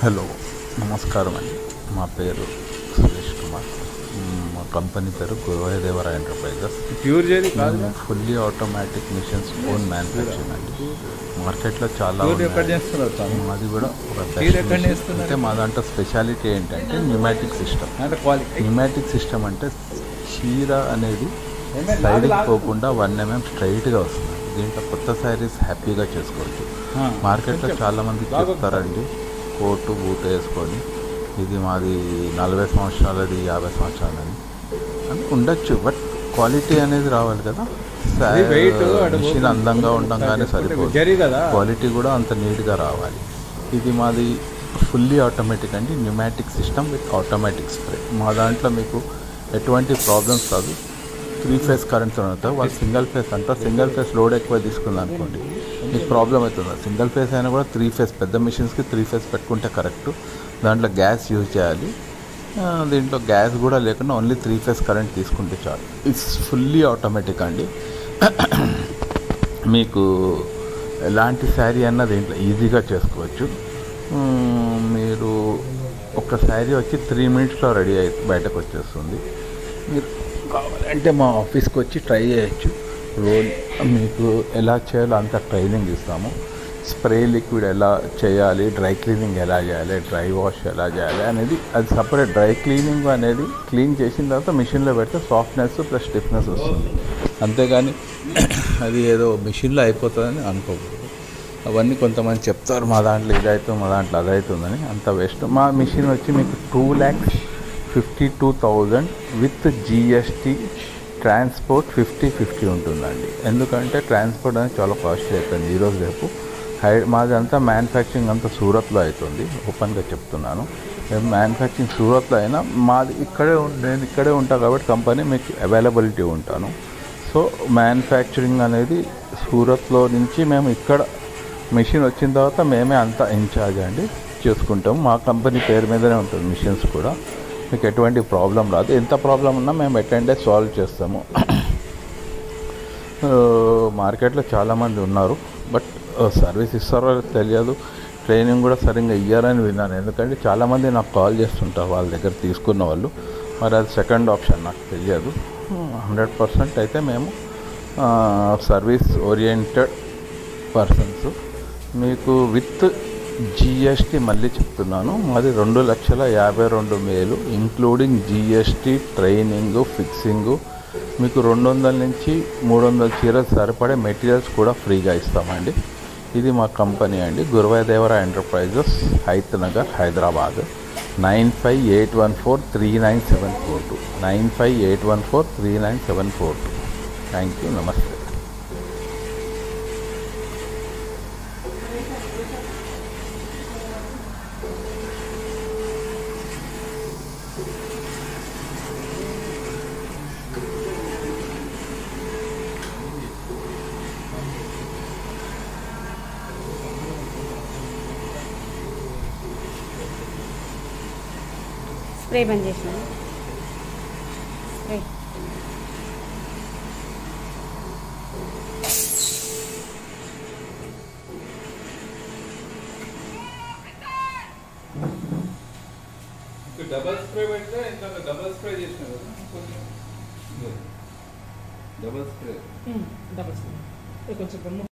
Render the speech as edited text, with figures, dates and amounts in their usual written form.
Hello, నమస్కారం అండి. మా పేరు సురేష్ కుమార్. మా కంపెనీ పేరు గురువాదేవర ఎంటర్ప్రైజెస్. ప్యూర్ జెరీ కాదు, fully automatic machines own manufacturing అండి. మార్కెట్లో చాలా మాది కూడా ఒక అంటే మా దాంట్లో స్పెషాలిటీ ఏంటంటే న్యూమాటిక్ సిస్టమ్. న్యూమాటిక్ సిస్టమ్ అంటే చీర అనేది సైడ్కి పోకుండా 1 mm స్ట్రైట్గా వస్తుంది. దీంట్లో కొత్త శారీస్ హ్యాపీగా చేసుకోవచ్చు. మార్కెట్లో చాలామంది చెప్తారండి, కోటు బూట్ వేసుకొని ఇది మాది 40 సంవత్సరాలది 50 సంవత్సరాలని అని ఉండొచ్చు. బట్ క్వాలిటీ అనేది రావాలి కదా. మిషన్ అందంగా ఉండగానే సరిపోదు, క్వాలిటీ కూడా అంత నీట్గా రావాలి. ఇది మాది ఫుల్లీ ఆటోమేటిక్ అండి, pneumatic system with automatic spray. మా దాంట్లో మీకు ఎటువంటి ప్రాబ్లమ్స్ కాదు. 3 phase కరెంట్తో ఉంటారు. వాళ్ళు సింగిల్ ఫేస్ అంటారు. సింగిల్ ఫేస్ లోడ్ ఎక్కువ తీసుకుంది అనుకోండి మీకు ప్రాబ్లం అవుతుంది. సింగిల్ ఫేస్ అయినా కూడా 3 phase, పెద్ద మిషన్స్కి 3 phase పెట్టుకుంటే కరెక్ట్. దాంట్లో గ్యాస్ యూజ్ చేయాలి. దీంట్లో గ్యాస్ కూడా లేకుండా ఓన్లీ 3 phase కరెంట్ తీసుకుంటే చాలు. ఇట్స్ ఫుల్లీ ఆటోమేటిక్ అండి. మీకు ఎలాంటి శారీ అన్నా దీంట్లో ఈజీగా చేసుకోవచ్చు. మీరు ఒక శారీ వచ్చి 3 minutesలో రెడీ అయి బయటకు వచ్చేస్తుంది. మీరు కావాలంటే మా ఆఫీస్కి వచ్చి ట్రై చేయొచ్చు. రోల్ మీకు ఎలా చేయాలో అంత ట్రైనింగ్ ఇస్తాము. స్ప్రే లిక్విడ్ ఎలా చేయాలి, డ్రై క్లీనింగ్ ఎలా చేయాలి, డ్రై వాష్ ఎలా చేయాలి అనేది అది సపరేట్. డ్రై క్లీనింగ్ అనేది క్లీన్ చేసిన తర్వాత మిషన్లో పెడితే సాఫ్ట్నెస్ ప్లస్ స్టిఫ్నెస్ వస్తుంది. అంతేగాని అది ఏదో మిషన్లో అయిపోతుందని అనుకోకూడదు. అవన్నీ కొంతమంది చెప్తారు, మా దాంట్లో ఇది అవుతుంది, మా దాంట్లో అది అవుతుందని. అంత వేస్ట్. మా మిషన్ వచ్చి మీకు 2,52,000 విత్ జిఎస్టీ. ట్రాన్స్పోర్ట్ 50-50 ఉంటుందండి. ఎందుకంటే ట్రాన్స్పోర్ట్ అనేది చాలా కాస్ట్లీ అయిపోయింది ఈరోజు రేపు. మాది అంతా మ్యానుఫ్యాక్చరింగ్ అంతా సూరత్లో అవుతుంది. ఓపెన్గా చెప్తున్నాను. మేము మ్యానుఫ్యాక్చరింగ్ సూరత్లో అయినా మాది నేను ఇక్కడే ఉంటాను కాబట్టి కంపెనీ మీకు అవైలబిలిటీ ఉంటాను. సో మ్యానుఫ్యాక్చరింగ్ అనేది సూరత్లో నుంచి మేము ఇక్కడ మిషన్ వచ్చిన తర్వాత మేమే అంతా ఇన్ఛార్జ్ అండి చేసుకుంటాము. మా కంపెనీ పేరు మీదనే ఉంటుంది మిషన్స్ కూడా. మీకు ఎటువంటి ప్రాబ్లం రాదు. ఎంత ప్రాబ్లం ఉన్నా మేము ఎట్లంటే సాల్వ్ చేస్తాము. మార్కెట్లో చాలామంది ఉన్నారు, బట్ సర్వీస్ ఇస్తారో తెలియదు. ట్రైనింగ్ కూడా సరిగ్గా ఇయ్యారని విన్నాను. ఎందుకంటే చాలామంది నాకు కాల్ చేస్తుంటారు వాళ్ళ దగ్గర తీసుకున్న వాళ్ళు. మరి అది సెకండ్ ఆప్షన్ నాకు తెలియదు. 100% అయితే మేము సర్వీస్ ఓరియంటెడ్ పర్సన్స్. మీకు విత్ జిఎస్టీ మళ్ళీ చెప్తున్నాను, మాది 2,52,000 ఇంక్లూడింగ్ జిఎస్టీ, ట్రైనింగు, ఫిక్సింగు. మీకు 200 నుంచి 300 చీరలు సరిపడే మెటీరియల్స్ కూడా ఫ్రీగా ఇస్తామండి. ఇది మా కంపెనీ అండి, Guruvadevara enterprises, Hayath Nagar, Hyderabad. 9581439742 9581439742. Thank you. నమస్తే. స్ప్రే బంద్ చేసిన స్ప్రే డబల్ స్ప్రే పెడితే ఇంకా డబల్ స్ప్రే చేసిన కదా, డబల్ స్ప్రే కొంచెం